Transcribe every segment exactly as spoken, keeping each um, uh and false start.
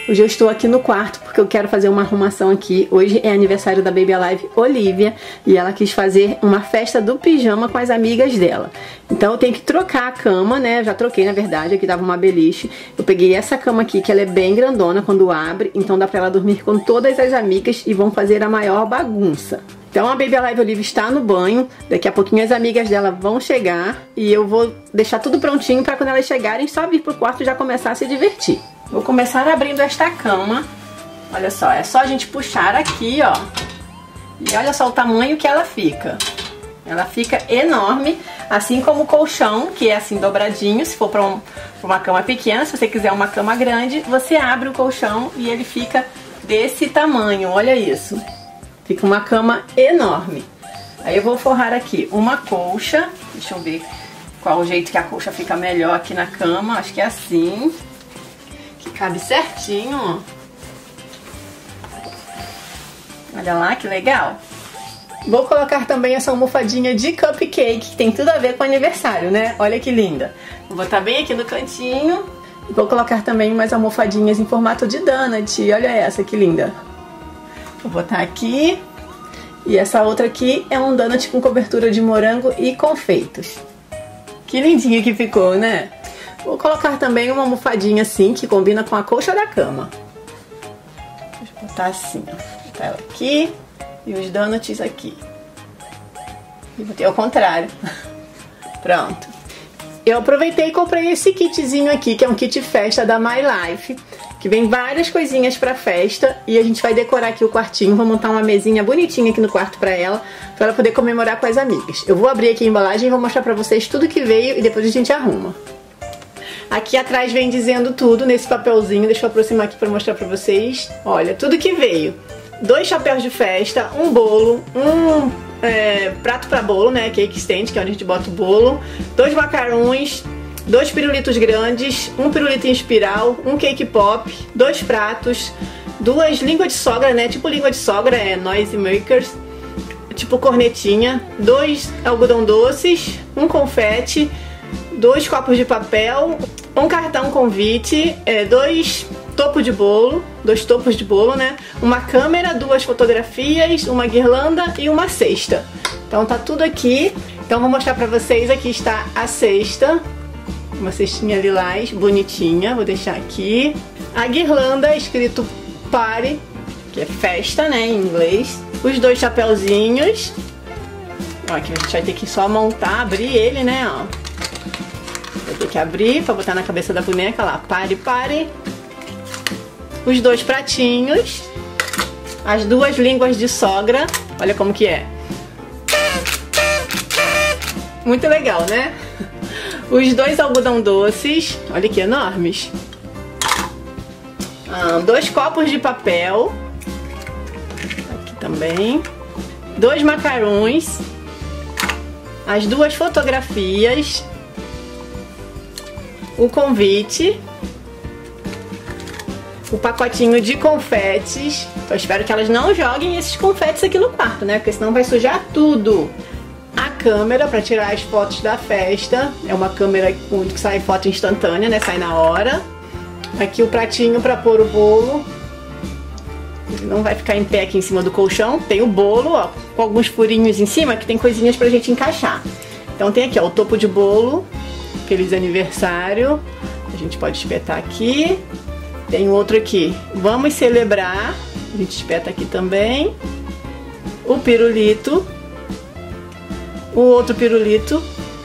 Hoje eu estou aqui no quarto porque eu quero fazer uma arrumação aqui. Hoje é aniversário da Baby Alive Olivia e ela quis fazer uma festa do pijama com as amigas dela. Então eu tenho que trocar a cama, né? Eu já troquei, na verdade, aqui tava uma beliche. Eu peguei essa cama aqui, que ela é bem grandona quando abre, então dá pra ela dormir com todas as amigas e vão fazer a maior bagunça. Então a Baby Alive Olivia está no banho, daqui a pouquinho as amigas dela vão chegar e eu vou deixar tudo prontinho pra quando elas chegarem só vir pro quarto e já começar a se divertir. Vou começar abrindo esta cama. Olha só, é só a gente puxar aqui, ó. E olha só o tamanho que ela fica. Ela fica enorme, assim como o colchão, que é assim dobradinho, se for pra, um, pra uma cama pequena. Se você quiser uma cama grande, você abre o colchão e ele fica desse tamanho, olha isso. Fica uma cama enorme. Aí eu vou forrar aqui uma colcha, deixa eu ver qual o jeito que a colcha fica melhor aqui na cama, acho que é assim. Que cabe certinho, ó. Olha lá que legal. Vou colocar também essa almofadinha de cupcake, que tem tudo a ver com o aniversário, né? Olha que linda. Vou botar bem aqui no cantinho. Vou colocar também umas almofadinhas em formato de donut. Olha essa, que linda. Vou botar aqui. E essa outra aqui é um donut com cobertura de morango e confeitos. Que lindinho que ficou, né? Vou colocar também uma almofadinha assim, que combina com a colcha da cama. Deixa eu botar assim, ó. Vou botar ela aqui. E os donuts aqui. E botei ao contrário. Pronto. Eu aproveitei e comprei esse kitzinho aqui, que é um kit festa da My Life, que vem várias coisinhas pra festa. E a gente vai decorar aqui o quartinho. Vou montar uma mesinha bonitinha aqui no quarto pra ela, pra ela poder comemorar com as amigas. Eu vou abrir aqui a embalagem e vou mostrar pra vocês tudo que veio e depois a gente arruma. Aqui atrás vem dizendo tudo nesse papelzinho. Deixa eu aproximar aqui pra mostrar pra vocês. Olha, tudo que veio. Dois chapéus de festa, um bolo, um é, prato pra bolo, né, cake stand, que é onde a gente bota o bolo, dois macarrões, dois pirulitos grandes, um pirulito em espiral, um cake pop, dois pratos, duas línguas de sogra, né, tipo língua de sogra, é noise makers, tipo cornetinha, dois algodão doces, um confete, dois copos de papel, um cartão convite, é, dois topo de bolo, dois topos de bolo, né? Uma câmera, duas fotografias, uma guirlanda e uma cesta. Então tá tudo aqui. Então vou mostrar pra vocês. Aqui está a cesta. Uma cestinha lilás, bonitinha. Vou deixar aqui. A guirlanda, escrito party, que é festa, né? Em inglês. Os dois chapeuzinhos. Ó, aqui a gente vai ter que só montar, abrir ele, né? Ó. Vai ter que abrir pra botar na cabeça da boneca lá. Party, party. Os dois pratinhos, as duas línguas de sogra, olha como que é. Muito legal, né? Os dois algodão doces, olha que enormes. Ah, dois copos de papel, aqui também. Dois macarrões, as duas fotografias, o convite. O pacotinho de confetes. Eu espero que elas não joguem esses confetes aqui no quarto, né? Porque senão vai sujar tudo. A câmera para tirar as fotos da festa. É uma câmera que sai foto instantânea, né? Sai na hora. Aqui o pratinho para pôr o bolo. Ele não vai ficar em pé aqui em cima do colchão. Tem o bolo, ó, com alguns furinhos em cima que tem coisinhas pra gente encaixar. Então tem aqui, ó, o topo de bolo. Feliz aniversário. A gente pode espetar aqui. Tem outro aqui, vamos celebrar, a gente espeta aqui também, o pirulito, o outro pirulito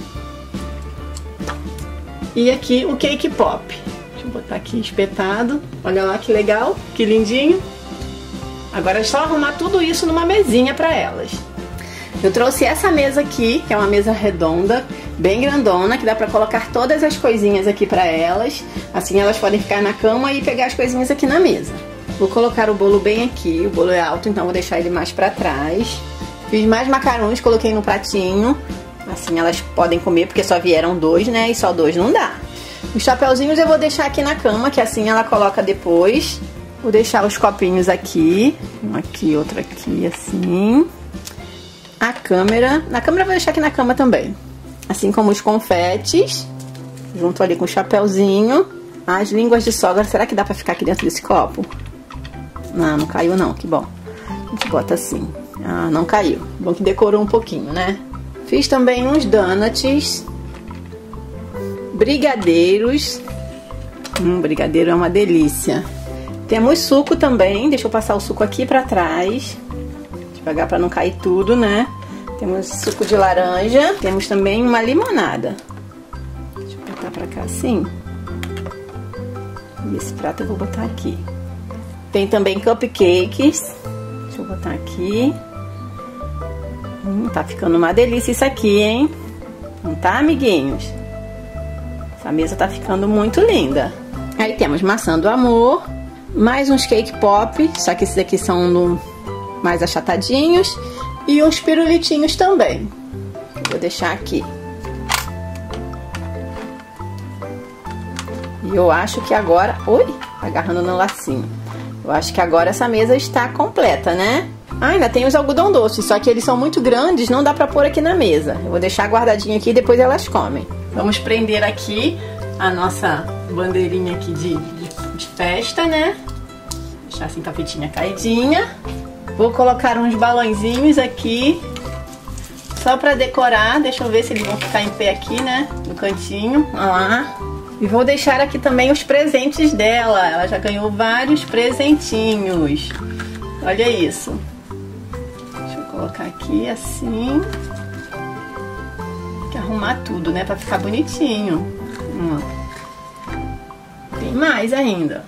e aqui o cake pop. Deixa eu botar aqui espetado, olha lá que legal, que lindinho. Agora é só arrumar tudo isso numa mesinha para elas. Eu trouxe essa mesa aqui, que é uma mesa redonda, bem grandona, que dá pra colocar todas as coisinhas aqui pra elas. Assim elas podem ficar na cama e pegar as coisinhas aqui na mesa. Vou colocar o bolo bem aqui, o bolo é alto, então vou deixar ele mais pra trás. Fiz mais macarrões, coloquei no pratinho. Assim elas podem comer, porque só vieram dois, né? E só dois não dá. Os chapeuzinhos eu vou deixar aqui na cama, que assim ela coloca depois. Vou deixar os copinhos aqui. Um aqui, outro aqui, assim. A câmera, na câmera eu vou deixar aqui na cama também. Assim como os confetes, junto ali com o chapeuzinho. As línguas de sogra, será que dá pra ficar aqui dentro desse copo? Não, não caiu não, que bom. A gente bota assim. Ah, não caiu. Bom que decorou um pouquinho, né? Fiz também uns donuts. Brigadeiros. Hum, brigadeiro é uma delícia. Temos suco também. Deixa eu passar o suco aqui pra trás. Deixa eu pegar pra não cair tudo, né? Temos suco de laranja. Temos também uma limonada. Deixa eu botar pra cá assim. E esse prato eu vou botar aqui. Tem também cupcakes. Deixa eu botar aqui. Hum, tá ficando uma delícia isso aqui, hein? Não tá, amiguinhos? Essa mesa tá ficando muito linda. Aí temos maçã do amor. Mais uns cake pop. Só que esses aqui são no, mais achatadinhos. E uns pirulitinhos também. Vou deixar aqui. E eu acho que agora... Oi, agarrando no lacinho. Eu acho que agora essa mesa está completa, né? Ah, ainda tem os algodão doce, só que eles são muito grandes, não dá pra pôr aqui na mesa. Eu vou deixar guardadinho aqui e depois elas comem. Vamos prender aqui a nossa bandeirinha aqui de, de, de festa, né? Deixar assim com a fitinha caidinha. Vou colocar uns balãozinhos aqui, só pra decorar. Deixa eu ver se eles vão ficar em pé aqui, né? No cantinho, olha lá. E vou deixar aqui também os presentes dela. Ela já ganhou vários presentinhos. Olha isso. Deixa eu colocar aqui assim. Tem que arrumar tudo, né? Pra ficar bonitinho. Hum. Tem mais ainda.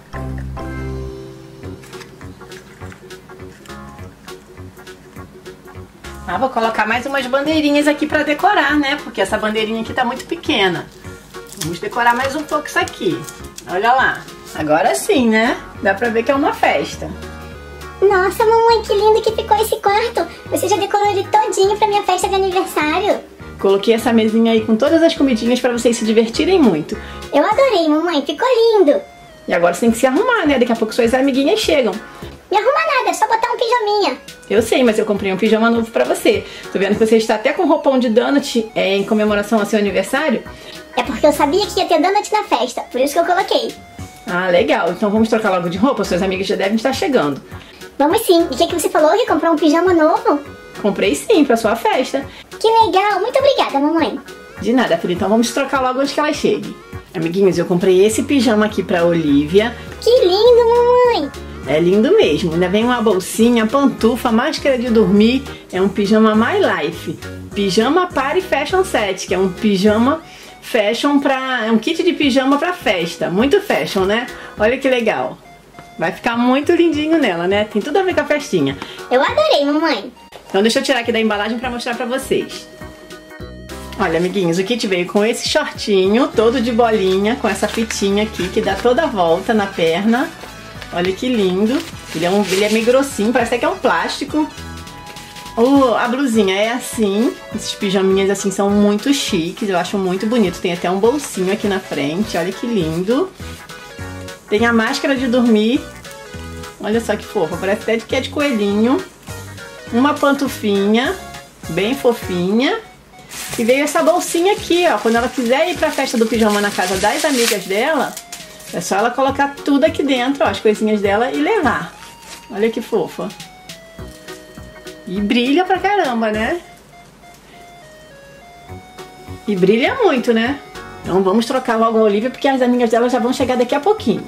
Ah, vou colocar mais umas bandeirinhas aqui pra decorar, né? Porque essa bandeirinha aqui tá muito pequena. Vamos decorar mais um pouco isso aqui. Olha lá. Agora sim, né? Dá pra ver que é uma festa. Nossa, mamãe, que lindo que ficou esse quarto. Você já decorou ele todinho pra minha festa de aniversário. Coloquei essa mesinha aí com todas as comidinhas pra vocês se divertirem muito. Eu adorei, mamãe. Ficou lindo. E agora você tem que se arrumar, né? Daqui a pouco suas amiguinhas chegam. Me arruma nada, é só botar um pijaminha. Eu sei, mas eu comprei um pijama novo pra você. Tô vendo que você está até com roupão de donut é, em comemoração ao seu aniversário. É porque eu sabia que ia ter donut na festa, por isso que eu coloquei. Ah, legal. Então vamos trocar logo de roupa, suas amigas já devem estar chegando. Vamos sim. E o que, que você falou? Que comprou um pijama novo? Comprei sim, pra sua festa. Que legal. Muito obrigada, mamãe. De nada, filha. Então vamos trocar logo antes que ela chegue. Amiguinhos, eu comprei esse pijama aqui pra Olivia. Que lindo, mamãe. É lindo mesmo. Ainda vem uma bolsinha, pantufa, máscara de dormir. É um pijama My Life. Pijama Party Fashion Set, que é um pijama fashion pra... É um kit de pijama pra festa. Muito fashion, né? Olha que legal. Vai ficar muito lindinho nela, né? Tem tudo a ver com a festinha. Eu adorei, mamãe. Então deixa eu tirar aqui da embalagem pra mostrar pra vocês. Olha, amiguinhos, o kit veio com esse shortinho, todo de bolinha, com essa fitinha aqui, que dá toda a volta na perna. Olha que lindo. Ele é, um, ele é meio grossinho, parece até que é um plástico. O, a blusinha é assim. Esses pijaminhas assim são muito chiques, eu acho muito bonito. Tem até um bolsinho aqui na frente, olha que lindo. Tem a máscara de dormir. Olha só que fofa, parece até que é de coelhinho. Uma pantufinha, bem fofinha. E veio essa bolsinha aqui, ó. Quando ela quiser ir pra festa do pijama na casa das amigas dela, é só ela colocar tudo aqui dentro, ó, as coisinhas dela e levar. Olha que fofa. E brilha pra caramba, né? E brilha muito, né? Então vamos trocar logo a Olivia, porque as amigas dela já vão chegar daqui a pouquinho.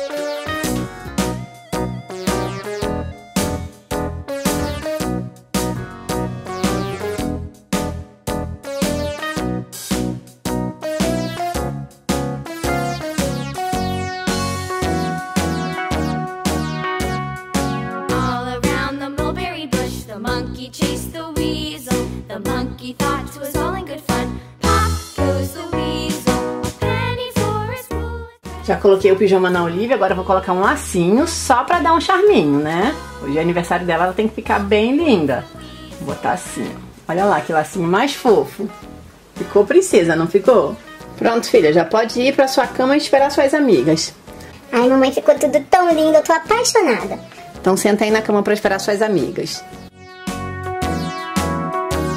Já coloquei o pijama na Olivia, agora eu vou colocar um lacinho só pra dar um charminho, né? Hoje é aniversário dela, ela tem que ficar bem linda. Vou botar assim, olha lá que lacinho mais fofo. Ficou princesa, não ficou? Pronto, filha, já pode ir pra sua cama e esperar suas amigas. Ai, mamãe, ficou tudo tão lindo, eu tô apaixonada. Então senta aí na cama pra esperar suas amigas.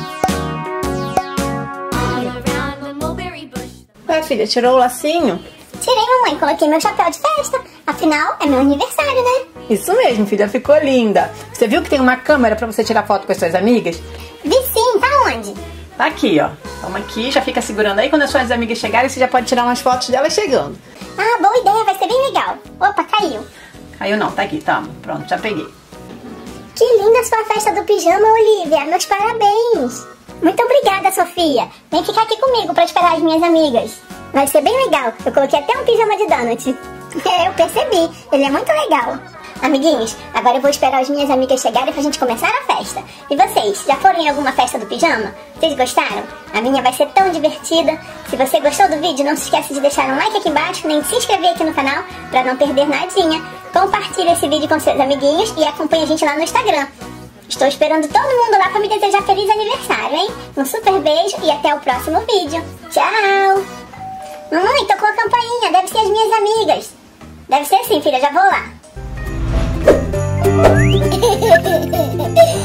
Ué, filha, tirou o lacinho? Tirei, mamãe, coloquei meu chapéu de festa. Afinal, é meu aniversário, né? Isso mesmo, filha, ficou linda. Você viu que tem uma câmera pra você tirar foto com as suas amigas? Vi sim, tá onde? Tá aqui, ó. Toma aqui, já fica segurando aí. Quando as suas amigas chegarem, você já pode tirar umas fotos delas chegando. Ah, boa ideia, vai ser bem legal. Opa, caiu. Caiu não, tá aqui, toma. Pronto, já peguei. Que linda sua festa do pijama, Olivia. Meus parabéns. Muito obrigada, Sofia. Vem ficar aqui comigo pra esperar as minhas amigas. Vai ser bem legal. Eu coloquei até um pijama de donut. É, eu percebi. Ele é muito legal. Amiguinhos, agora eu vou esperar as minhas amigas chegarem pra gente começar a festa. E vocês, já foram em alguma festa do pijama? Vocês gostaram? A minha vai ser tão divertida. Se você gostou do vídeo, não se esqueça de deixar um like aqui embaixo, nem de se inscrever aqui no canal pra não perder nadinha. Compartilhe esse vídeo com seus amiguinhos e acompanhe a gente lá no Instagram. Estou esperando todo mundo lá pra me desejar feliz aniversário, hein? Um super beijo e até o próximo vídeo. Tchau! Mamãe, tocou a campainha, deve ser as minhas amigas. Deve ser sim, filha, já vou lá.